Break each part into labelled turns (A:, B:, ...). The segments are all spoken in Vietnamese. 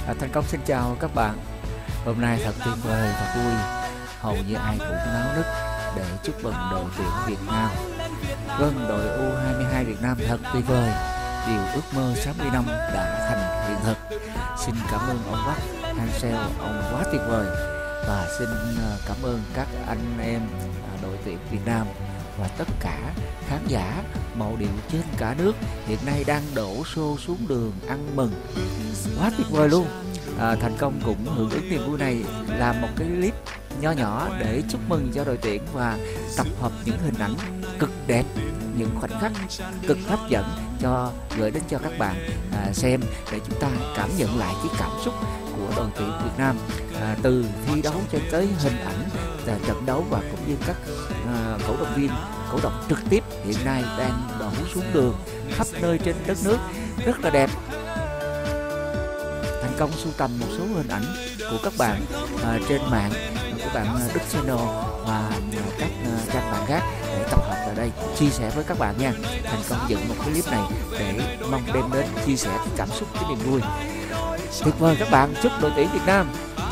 A: Thành Công xin chào các bạn. Hôm nay thật tuyệt vời, thật vui. Hầu như ai cũng náo nức để chúc mừng đội tuyển Việt Nam. Vâng, đội U22 Việt Nam thật tuyệt vời. Điều ước mơ 60 năm đã thành hiện thực. Xin cảm ơn ông Bắc Hansel, ông quá tuyệt vời. Và xin cảm ơn các anh em đội tuyển Việt Nam và tất cả khán giả màu điệu trên cả nước hiện nay đang đổ xô xuống đường ăn mừng. Quá tuyệt vời luôn. Thành Công cũng hưởng ứng niềm vui này, làm một cái clip nho nhỏ để chúc mừng cho đội tuyển và tập hợp những hình ảnh cực đẹp, những khoảnh khắc cực hấp dẫn cho gửi đến cho các bạn xem, để chúng ta cảm nhận lại cái cảm xúc của đội tuyển Việt Nam từ thi đấu cho tới hình ảnh trận đấu, và cũng như các cổ động viên cổ động trực tiếp hiện nay đang đổ xuống đường khắp nơi trên đất nước rất là đẹp. Thành Công sưu tầm một số hình ảnh của các bạn trên mạng, của bạn Đức Channel và các trang mạng khác để tập hợp ở đây chia sẻ với các bạn nha. Thành Công dựng một cái clip này để mong đem đến chia sẻ cái cảm xúc, cái niềm vui tuyệt vời các bạn. Chúc đội tuyển Việt Nam.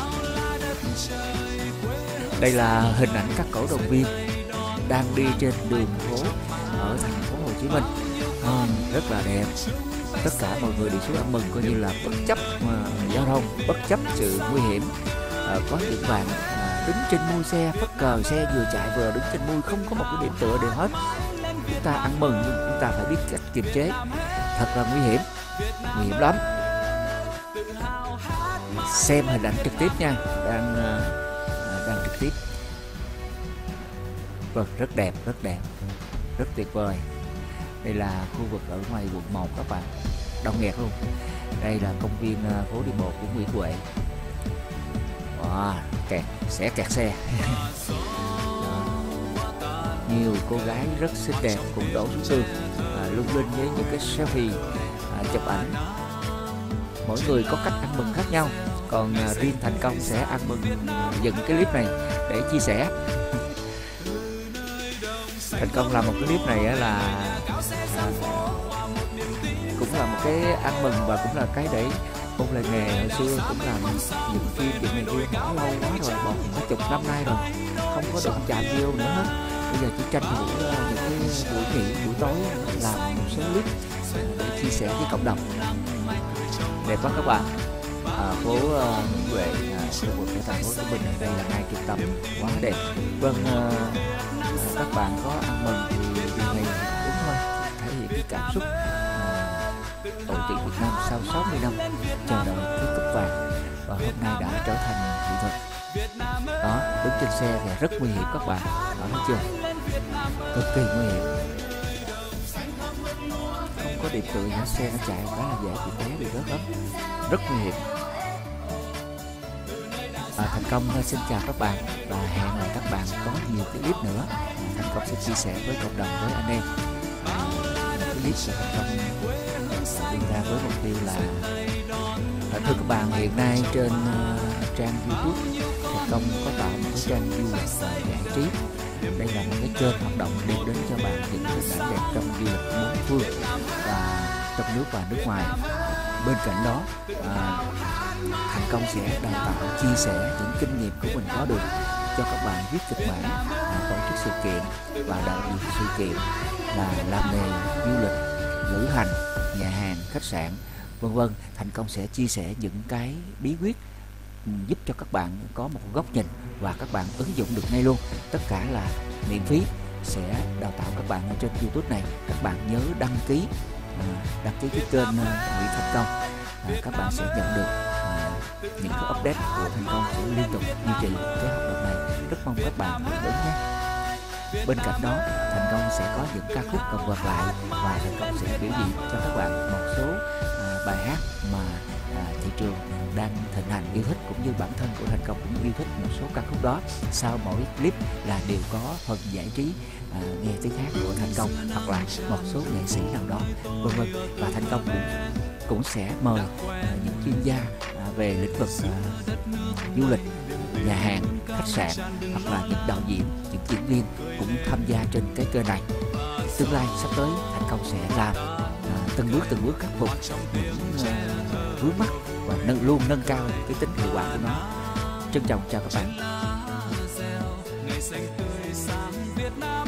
A: Đây là hình ảnh các cổ động viên đang đi trên đường phố ở thành phố Hồ Chí Minh, rất là đẹp. Tất cả mọi người đi xuống ăn mừng coi như là bất chấp giao thông, bất chấp sự nguy hiểm. Có những bạn đứng trên mui xe, phất cờ, xe vừa chạy vừa đứng trên mui, không có một cái điểm tựa đều hết. Chúng ta ăn mừng nhưng chúng ta phải biết cách kiềm chế, thật là nguy hiểm lắm. Xem hình ảnh trực tiếp nha, đang trực tiếp. Vâng, rất đẹp, rất tuyệt vời. Đây là khu vực ở ngoài quận 1 các bạn, đông nghẹt luôn. Đây là công viên phố đi bộ của Nguyễn Huệ. Sẽ kẹt xe. Nhiều cô gái rất xinh đẹp cũng đổ xuống đường lung linh với những cái selfie chụp ảnh. Mỗi người có cách ăn mừng khác nhau, còn riêng Thành Công sẽ ăn mừng dựng cái clip này để chia sẻ. Thành Công làm một cái clip này là cũng là một cái ăn mừng và cũng là cái để ôn lại nghề. Hồi xưa cũng làm những phim chuyện này kia bỏ lâu quá rồi, bỏ cả chục năm nay rồi, không có đụng chạm video nữa hết. Bây giờ chỉ tranh thủ những cái buổi nghỉ, buổi tối làm một số clip để chia sẻ với cộng đồng. Đẹp quá các bạn. Phố Nguyễn Huệ, khu vực của thành phố Hồ Chí Minh, đây là ngay trung tâm, quá đẹp. Vâng, các bạn có ăn mừng thì điều này đúng thôi, thể hiện cái cảm xúc đội tuyển Việt Nam sau 60 năm chờ đợi cái cúp vàng, và hôm nay đã trở thành hiện thực. Đó, đứng trên xe thì rất nguy hiểm các bạn, đó, thấy chưa, cực kỳ nguy hiểm, không có điểm tựa, xe nó chạy khá là dễ bị té, bị rớt lắm, rất nguy hiểm. Thành Công xin chào các bạn và hẹn gặp các bạn có nhiều cái clip nữa. Thành Công sẽ chia sẻ với cộng đồng, với anh em cái clip của Thành Công đi ra với mục tiêu là thưa các bạn, hiện nay trên trang YouTube Thành Công có tạo một cái trang du lịch và giải trí. Đây là một cái kênh hoạt động đem đến cho bạn những hình ảnh đẹp trong du lịch bốn phương và trong nước và nước ngoài. Bên cạnh đó, Thành Công sẽ đào tạo, chia sẻ những kinh nghiệm của mình có được cho các bạn viết kịch bản, tổ chức sự kiện và đạo diễn sự kiện, là làm nghề du lịch, lữ hành, nhà hàng, khách sạn, vân vân. Thành Công sẽ chia sẻ những cái bí quyết giúp cho các bạn có một góc nhìn và các bạn ứng dụng được ngay luôn. Tất cả là miễn phí, sẽ đào tạo các bạn ở trên YouTube này. Các bạn nhớ đăng ký cái kênh Nguyễn Thành Công. Các bạn sẽ nhận được những cái update của Thành Công sẽ liên tục duy trì cái hoạt động này. Rất mong các bạn hưởng ứng nhé. Bên cạnh đó, Thành Công sẽ có những ca khúc cộng vật lại, và Thành Công sẽ biểu diễn cho các bạn một số bài hát mà thị trường đang thịnh hành yêu thích, cũng như bản thân của Thành Công cũng yêu thích một số ca khúc đó. Sau mỗi clip là đều có phần giải trí, nghe tiếng hát của Thành Công hoặc là một số nghệ sĩ nào đó, vân vân. Và Thành Công cũng sẽ mời những chuyên gia về lĩnh vực du lịch, nhà hàng, khách sạn, hoặc là những đạo diễn, những diễn viên cũng tham gia trên cái kênh này. Tương lai sắp tới Thành Công sẽ làm từng bước khắc phục những vướng mắc và và luôn nâng cao cái tính hiệu quả của nó. Trân trọng chào các bạn.
B: Ngày xanh tươi sáng Việt Nam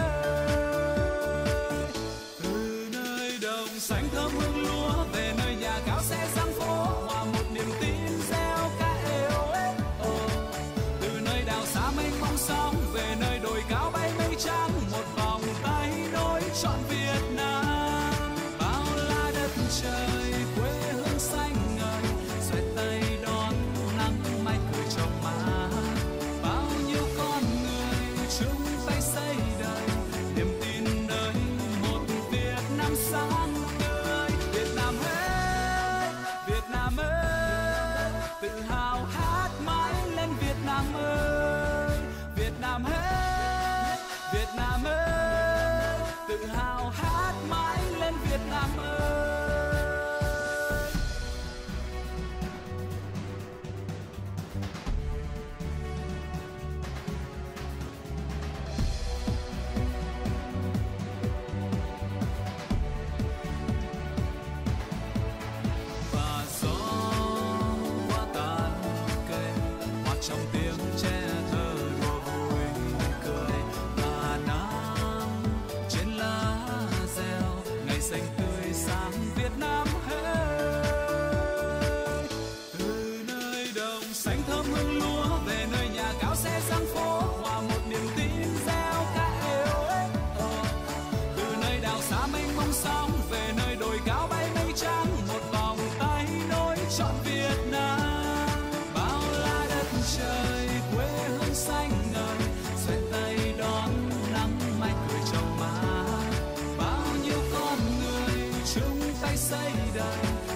B: từ nơi đồng xanh thơm hương lúa về nơi nhà cao xe giang phố hòa một niềm tin gieo ca êu từ nơi đảo xa mênh mông sóng về nơi đồi cao bay mây trắng một vòng tay nối trọn Việt Nam bao la đất trời quê hương xanh ngời xoay tay đón nắng mai cười trong má bao nhiêu con người chung tay xây đời niềm tin nơi một Việt Nam sáng tươi. Việt Nam ơi, Việt Nam ơi, tự hào hát mãi lên Việt Nam ơi, Việt Nam ơi, Việt Nam ơi, tự hào hát mãi lên Việt Nam ơi. Và gió qua tàn cây hòa trong tiếng tre thơ đùa vui cười và nắng trên lá reo ngày xanh tươi sáng Việt Nam ơi từ nơi đồng xanh thơm hương lúa về nơi nhà cao xe giang phố hòa một niềm tin gieo ca êu từ nơi đảo xa mênh mông sóng về nơi đồi cao bay mây trắng một vòng tay nối trọn Việt Nam bao la đất trời quê hương xanh ngời xoay tay đón nắng mai cười trong má bao nhiêu con người chung tay xây đời